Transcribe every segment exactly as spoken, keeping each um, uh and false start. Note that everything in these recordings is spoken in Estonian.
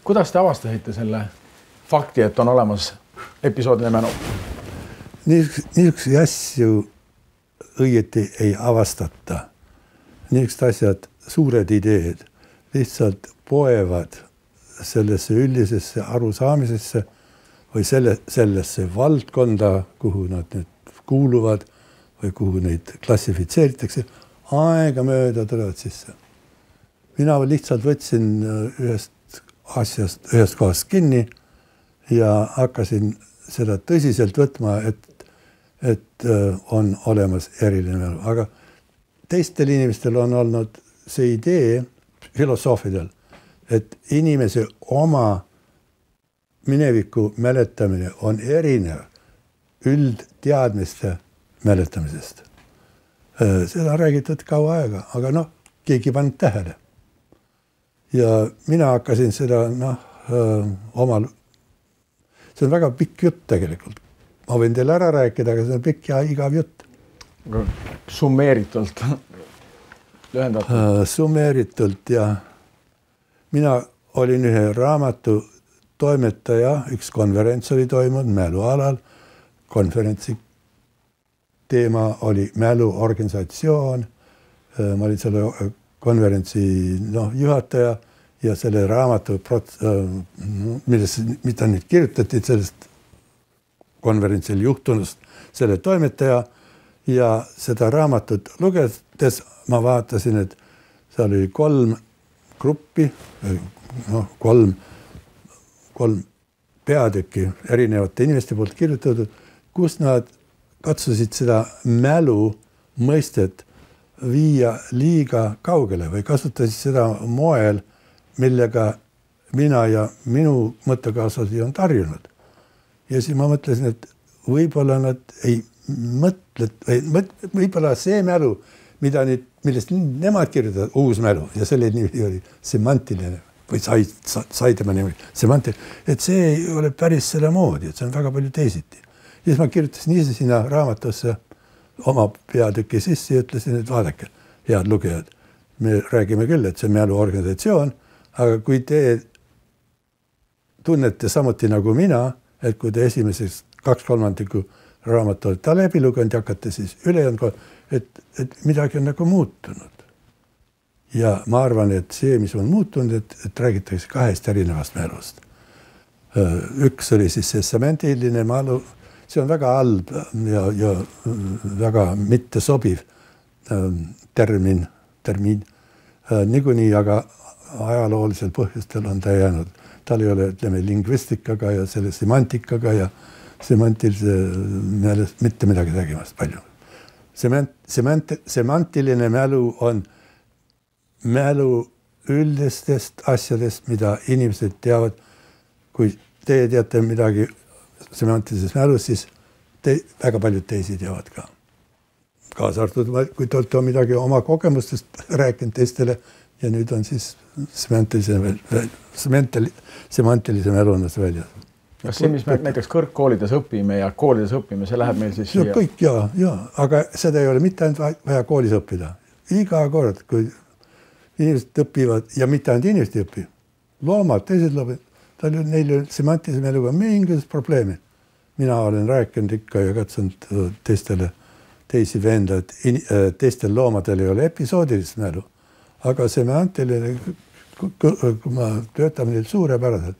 kuidas te avastasite selle fakti, et on olemas episoodiline mälu? Niisuguse asju õieti ei avastata. Niisugused asjad, suured ideed lihtsalt poevad sellesse üldisesse arusaamisesse või selle, sellesse valdkonda, kuhu nad nüüd kuuluvad või kuhu neid klassifitseeritakse, aega mööda tulevad sisse. Mina lihtsalt võtsin ühest asjast, ühest kohast kinni ja hakkasin seda tõsiselt võtma, et, et on olemas eriline mälu. Aga teistel inimestel on olnud see idee, filosoofidel, et inimese oma mineviku mäletamine on erinev üldteadmiste mäletamisest. Seda on räägitud kaua aega, aga noh, keegi pannud tähele. Ja mina hakkasin seda noh, omal, see on väga pikk jutt tegelikult. Ma võin teile ära rääkida, aga see on pikk ja igav jutt. Summeeritult lühendatud? Summeeritult ja mina olin ühe raamatu toimetaja, üks konverents oli toimunud mälualal. Konverentsi teema oli mäluorganisatsioon. Ma olin selle konverentsi no, juhataja ja selle raamatu, millest, mida nüüd kirjutati sellest konverentsil juhtunust selle toimetaja ja seda raamatut lugedes ma vaatasin, et seal oli kolm gruppi, no, kolm, kolm peatükki erinevate inimeste poolt kirjutatud, kus nad katsusid seda mälu mõistet viia liiga kaugele või kasutasid seda moel, millega mina ja minu mõttekaaslasi on tarjunud. Ja siis ma mõtlesin, et võib-olla nad ei mõtle, võib-olla see mälu, mida nüüd, millest nemad kirjutavad, uus mälu ja selle nimi oli semantiline või sai, sai tema nimi semantiline, et see ei ole päris selle moodi, et see on väga palju teisiti. Ja siis ma kirjutasin ise sinna raamatusse oma peatüki sisse ja ütlesin, et vaadake, head lugejad, me räägime küll, et see on mäluorganisatsioon, aga kui te tunnete samuti nagu mina, et kui te esimeseks kaks kolmandiku raamatu olete läbi lugenud ja hakkate siis ülejäänud, et, et midagi on nagu muutunud. Ja ma arvan, et see, mis on muutunud, et, et räägitakse kahest erinevast mälust. Üks oli siis see semantiline mälu, see on väga halb ja, ja väga mitte sobiv termin, termin. Niikuinii, aga ajaloolisel põhjustel on ta jäänud. Tal ei ole, ütleme, lingvistikaga ja selle semantikaga ja semantilise meelest mitte midagi tegimast palju. Semant, semant, semantiline mälu on mälu üldistest asjadest, mida inimesed teavad. Kui te teate midagi semantilises mälus, siis te, väga paljud teisi teavad ka. Kaasa arvatud, kui te olete midagi oma kogemustest rääkinud teistele ja nüüd on siis semantilise, semantilise mälunast väljas. Kas see, mis me näiteks kõrgkoolides õpime ja koolides õpime, see läheb meil siis siia? Kõik, jaa, jaa, aga seda ei ole mitte ainult vaja koolis õppida. Iga kord, kui inimesed õpivad ja mitte ainult inimesed õpi, loomad, teised loomad, neil on semantilise mäluga mingisugust probleemi. Mina olen rääkinud ikka ja katsunud teistele, teisi veenda, et in, teistel loomadel ei ole episoodilist mälu. Aga semantiline, kui ma töötame neil suurepäraselt,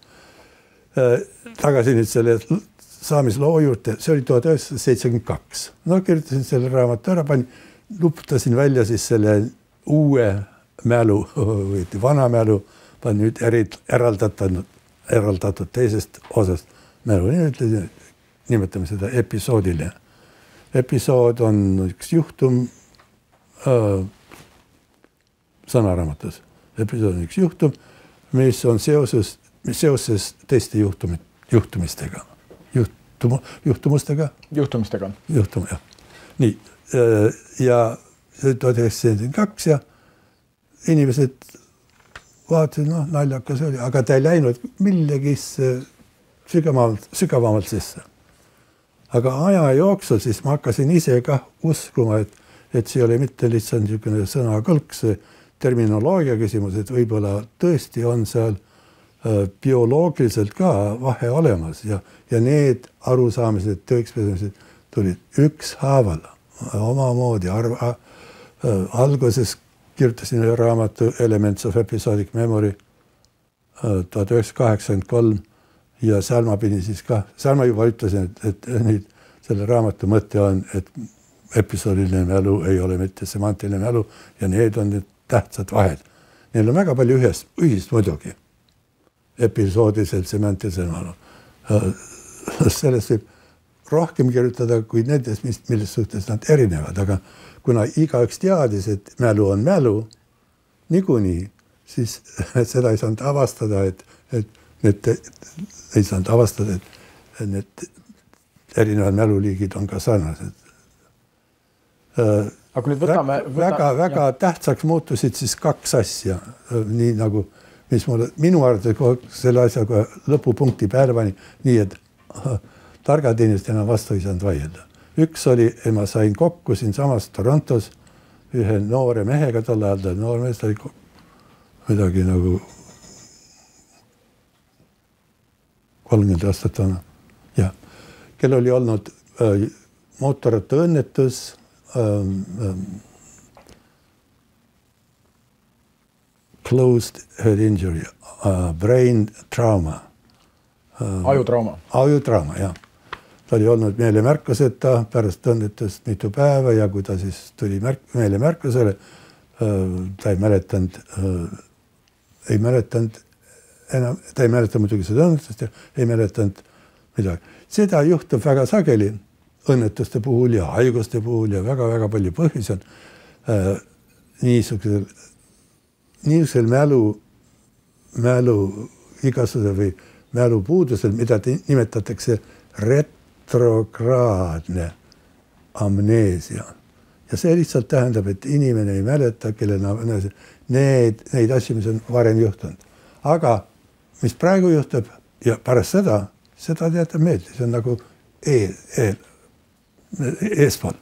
tagasi nüüd selle saamisloo juurde, see oli tuhat üheksasada seitsekümmend kaks. No kirjutasin selle raamatu ära, panin, luptasin välja siis selle uue mälu või vana mälu, panin nüüd eraldatud, eraldatud teisest osast mälu. Nii ütlesin, nimetame seda episoodile. Episood on üks juhtum äh, sõnaraamatus. Episood on üks juhtum, mis on seoses, mis seoses teiste juhtumit, juhtumistega. Juhtum, juhtumustega? Juhtumistega. Juhtum, jah. Nii, ja see tuhat üheksasada seitsekümmend kaks ja inimesed vaatasid, noh, naljakas oli, aga ta ei läinud millegisse sügavamalt, sügavamalt sisse. Aga aja jooksul siis ma hakkasin ise ka uskuma, et, et see oli mitte lihtsalt niisugune sõnakõlk, see terminoloogia küsimus, et võib-olla tõesti on seal bioloogiliselt ka vahe olemas ja, ja need arusaamised, tõekspidamised tulid ükshaaval omamoodi. Arva, äh, alguses kirjutasin ühe raamatu Elements of Episodic Memory äh, tuhat üheksasada kaheksakümmend kolm ja seal ma pidin siis ka, seal ma juba ütlesin, et, et nüüd selle raamatu mõte on, et episoodiline mälu ei ole mitte semantiline mälu ja need on need tähtsad vahed. Neil on väga palju ühest, ühist muidugi. Episoodiselt, semantilisel mälu. Sellest võib rohkem kirjutada kui nendes, milles suhtes nad erinevad, aga kuna igaüks teadis, et mälu on mälu, niikuinii, siis seda ei saanud avastada, et, et need ei saanud avastada, et need erinevad mäluliigid on ka sarnased. Aga nüüd võtame... Väga, väga tähtsaks muutusid siis kaks asja, nii nagu, mis mulle, minu arvates selle asjaga lõpupunkti peale pani, nii et targad inimesed enam vastu ei saanud vaielda. Üks oli, et ma sain kokku siin samas Torontos ühe noore mehega tolle ajal, noor mees oli midagi nagu kolmkümmend aastat vana, ja, kel oli olnud äh, mootorrata õnnetus, ähm, ähm, closed head injury, uh, brain trauma. Uh, ajutrauma. Ajutrauma, jah. Ta oli olnud meelemärkuseta pärast õnnetust mitu päeva ja kui ta siis tuli märk, meelemärkusele, uh, ta ei mäletanud, uh, ei mäletanud enam, ta ei mäletanud muidugi seda õnnetust ja ei mäletanud midagi. Seda juhtub väga sageli õnnetuste puhul ja haiguste puhul ja väga-väga palju põhjus on uh, niisugusel niisugusel mälu, mälu igasuguse või mälu puudusel, mida nimetatakse retrograadne amneesia. Ja see lihtsalt tähendab, et inimene ei mäleta, kellena need, neid asju, mis on varem juhtunud. Aga mis praegu juhtub ja pärast seda, seda teatab meelde, see on nagu eel, eel, eespool.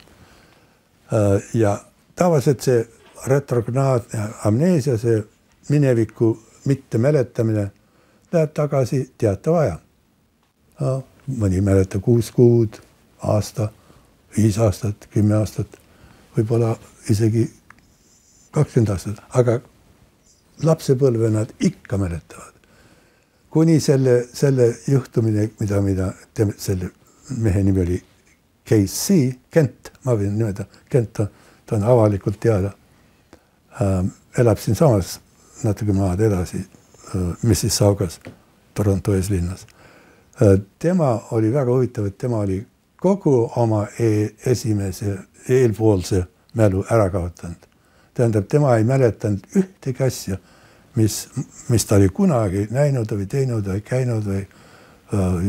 Ja tavaliselt see retrograadne amneesia, see mineviku mitte mäletamine läheb tagasi teatav aja. No, mõni mäleta kuus kuud, aasta, viis aastat, kümme aastat, võib-olla isegi kakskümmend aastat, aga lapsepõlve nad ikka mäletavad. Kuni selle, selle juhtumine, mida, mida selle mehe nimi oli K C, Kent, ma võin nimeda, Kent on, ta on avalikult teada. Ähm, elab siin samas natuke maad edasi äh, Mississaugas, Toronto eeslinnas. Äh, tema oli väga huvitav, et tema oli kogu oma e esimese eelpoolse mälu ära kaotanud. Tähendab, tema ei mäletanud ühtegi asja, mis, mis ta oli kunagi näinud või teinud või käinud või äh,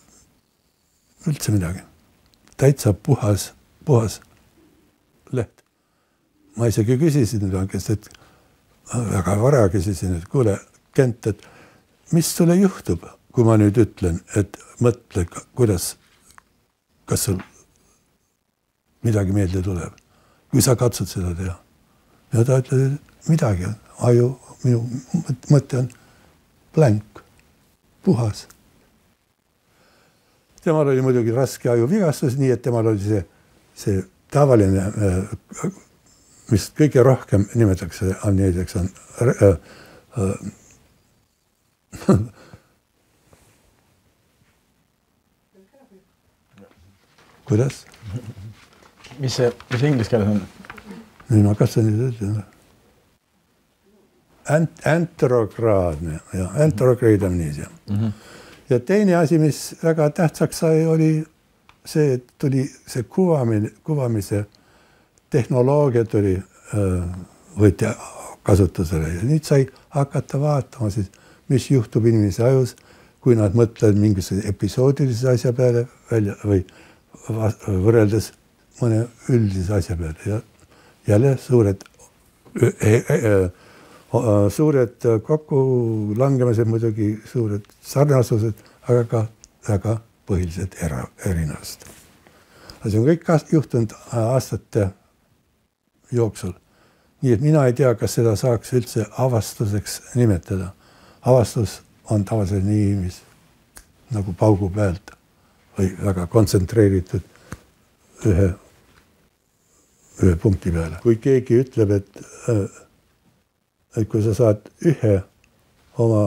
üldse midagi. Täitsa puhas, puhas leht. Ma isegi küsisin, et väga vara küsisin, et kuule, Kent, et mis sulle juhtub, kui ma nüüd ütlen, et mõtle, kuidas, kas sul midagi meelde tuleb, kui sa katsud seda teha. Ja ta ütles, et midagi on, aju, minu mõte on blank, puhas. Temal oli muidugi raske ajuvigastus, nii et temal oli see, see tavaline äh, mis kõige rohkem nimetatakse amneesiaks on äh, äh, kuidas? Mis see, mis inglis keeles on? Nii ma kas see nüüd ütlen? Ant, anterograadne, ja, anterograad amneesia. Mm-hmm. Ja teine asi, mis väga tähtsaks sai, oli see, et tuli see kuvamise, kuvamise tehnoloogia tuli, võeti kasutusele ja nüüd sai hakata vaatama siis, mis juhtub inimese ajus, kui nad mõtlevad mingisuguse episoodilise asja peale välja või võrreldes mõne üldise asja peale. Ja jälle suured, e, e, suured kokkulangemised, muidugi suured sarnasused, aga ka väga põhilised erinevust. See on kõik juhtunud aastate jooksul. Nii et mina ei tea, kas seda saaks üldse avastuseks nimetada. Avastus on tavaliselt nii, mis nagu paugu pealt või väga kontsentreeritud ühe, ühe punkti peale. Kui keegi ütleb, et, et kui sa saad ühe oma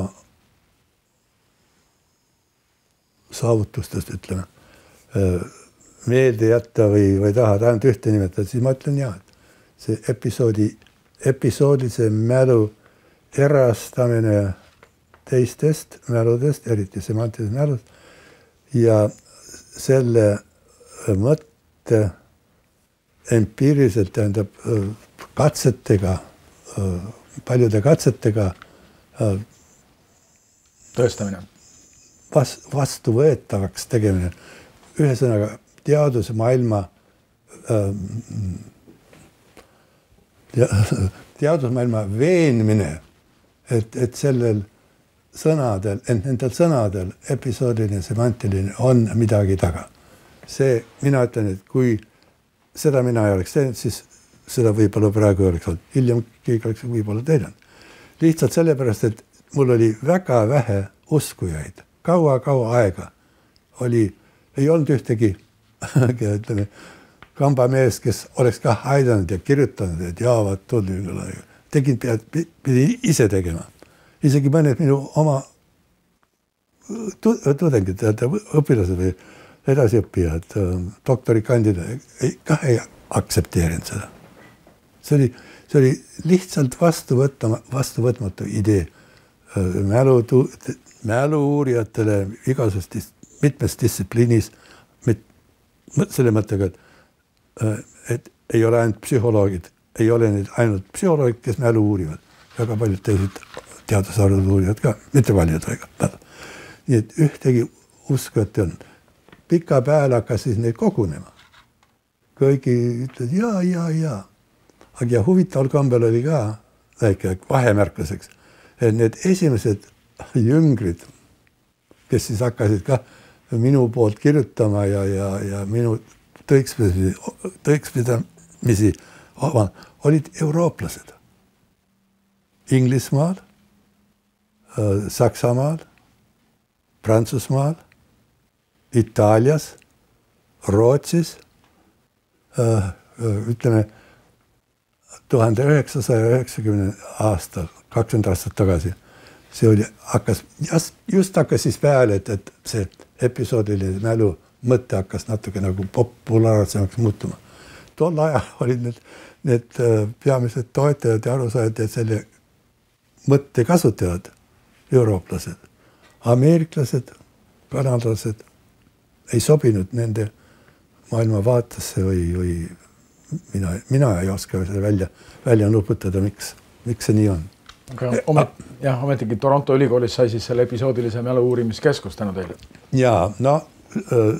saavutustest, ütleme, meelde jätta või, või tahad ainult ühte nimetada, siis ma ütlen jah, et see episoodi, episoodilise mälu erastamine teistest mäludest, eriti semantilisest mälust, ja selle mõtte empiiriliselt tähendab katsetega, paljude katsetega tõestamine. Vastuvõetavaks tegemine. Ühesõnaga teadusmaailma teadusmaailma veenmine, et, et sellel sõnadel, et nendel sõnadel episoodiline, semantiline on midagi taga. See, mina ütlen, et kui seda mina ei oleks teinud, siis seda võib-olla praegu ei oleks olnud. Hiljem keegi oleks võib-olla teinud. Lihtsalt sellepärast, et mul oli väga vähe uskujaid. Kaua-kaua aega oli, ei olnud ühtegi ütleme, kambamees, kes oleks ka aidanud ja kirjutanud, et jaavad tulnud. Tegin, pidi ise tegema. Isegi mõned minu oma tudengid, õpilased või edasiõppijad, doktorikandidaad, ka ei aktsepteerinud seda. See oli, see oli lihtsalt vastuvõtma, vastuvõtmatu idee. Mälu, mälu uurijatele igasest mitmes distsipliinis, mit, selle mõttega, et, et ei ole ainult psühholoogid, ei ole need ainult psühholoogid, kes mälu uurivad. Väga paljud teised teadusarvud uurijad ka, mitte paljud väga. Nii et ühtegi uskujat on. Pika pääl hakkas siis neid kogunema. Kõigi ütled, jaa, jaa, jaa. Aga huvitaval kombel oli ka väike vahemärkuseks, et need esimesed jüngrid, kes siis hakkasid ka minu poolt kirjutama ja, ja, ja minu tõikspidamisi, tõikspidamisi olid eurooplased. Inglismaal, Saksamaal, Prantsusmaal, Itaalias, Rootsis, ütleme, tuhande üheksasaja üheksakümne aastal, kakskümmend aastat tagasi, see oli, hakkas, just, just hakkas siis peale, et, et see episoodiline mälu mõte hakkas natuke nagu populaarsemaks muutuma. Tol ajal olid need, need peamised toetajad ja arusaajad ja selle mõtte kasutajad, eurooplased, ameeriklased, kanadlased ei sobinud nende maailma vaatesse või, või mina, mina ei oska seda välja, välja nuputada, miks, miks see nii on. Aga omet, jah, ometigi Toronto ülikoolis sai siis selle episoodilise mälu uurimiskeskus tänu teile. Jaa, no äh,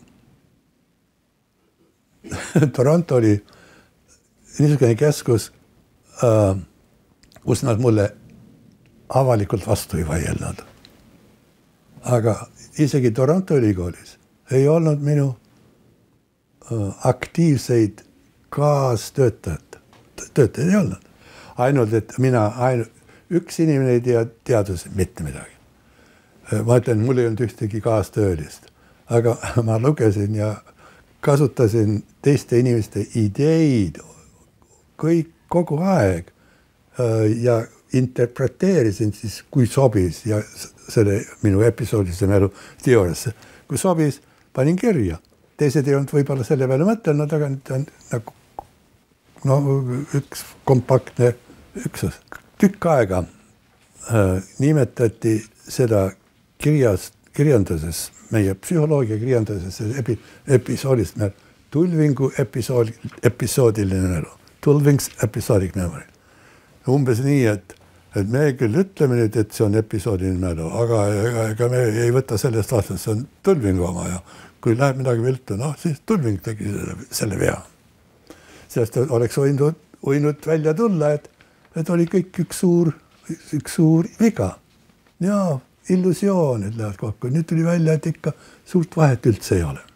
Toronto oli niisugune keskus, äh, kus nad mulle avalikult vastu ei vaielnud. Aga isegi Toronto ülikoolis ei olnud minu äh, aktiivseid kaastöötajad. Töötajad ei olnud. Ainult, et mina, ainult, üks inimene ei tea teadus mitte midagi. Ma ütlen, mul ei olnud ühtegi kaastöölist. Aga ma lugesin ja kasutasin teiste inimeste ideid kõik, kogu aeg ja interpreteerisin siis, kui sobis ja selle minu episoodilise mälu teooriasse. Kui sobis, panin kirja. Teised ei olnud võib-olla selle peale mõtelnud, aga nüüd on nagu no, üks kompaktne üksus. Tükk aega äh, nimetati seda kirjast, kirjanduses, meie psühholoogia kirjanduses epi, episoodist mälu, Tulvingu episood, episoodiline mälu. Tulvings episodic memory. Umbes nii, et, et me küll ütleme nüüd, et see on episoodiline mälu, aga ega, ega me ei võta sellest vastast, see on Tulvingu oma ja kui läheb midagi viltu, noh, siis Tulving tegi selle, selle vea. Sest oleks võinud, võinud välja tulla, et, et oli kõik üks suur, üks suur viga. Ja illusioonid lähevad kokku. Nüüd tuli välja, et ikka suurt vahet üldse ei ole.